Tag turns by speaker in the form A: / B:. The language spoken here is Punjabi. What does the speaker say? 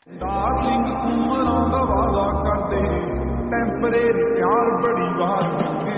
A: डार्लिंग उमरां दा वादा कर दे, टैंपरेरी प्यार बड़ी बात